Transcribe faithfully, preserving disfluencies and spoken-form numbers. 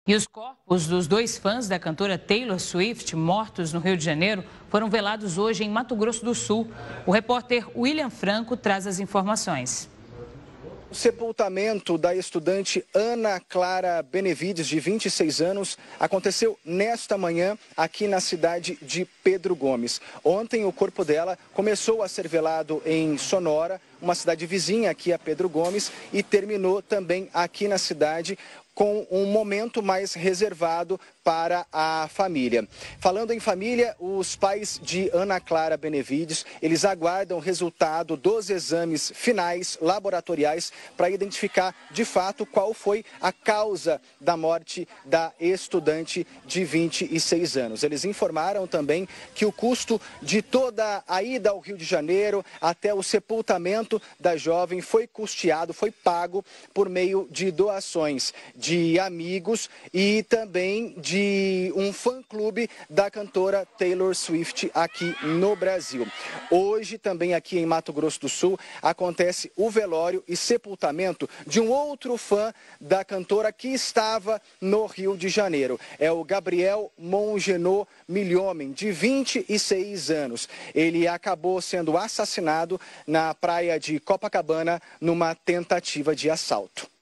E os corpos dos dois fãs da cantora Taylor Swift, mortos no Rio de Janeiro, foram velados hoje em Mato Grosso do Sul. O repórter William Franco traz as informações. O sepultamento da estudante Ana Clara Benevides, de vinte e seis anos, aconteceu nesta manhã aqui na cidade de Pedro Gomes. Ontem, o corpo dela começou a ser velado em Sonora, uma cidade vizinha aqui a Pedro Gomes, e terminou também aqui na cidade com um momento mais reservado para a família. Falando em família, os pais de Ana Clara Benevides, eles aguardam o resultado dos exames finais laboratoriais para identificar de fato qual foi a causa da morte da estudante de vinte e seis anos. Eles informaram também que o custo de toda a ida ao Rio de Janeiro até o sepultamento da jovem foi custeado, foi pago por meio de doações de amigos e também de um fã-clube da cantora Taylor Swift aqui no Brasil. Hoje, também aqui em Mato Grosso do Sul, acontece o velório e sepultamento de um outro fã da cantora que estava no Rio de Janeiro. É o Gabriel Mongenot Milhomem, de vinte e seis anos. Ele acabou sendo assassinado na praia de Copacabana numa tentativa de assalto.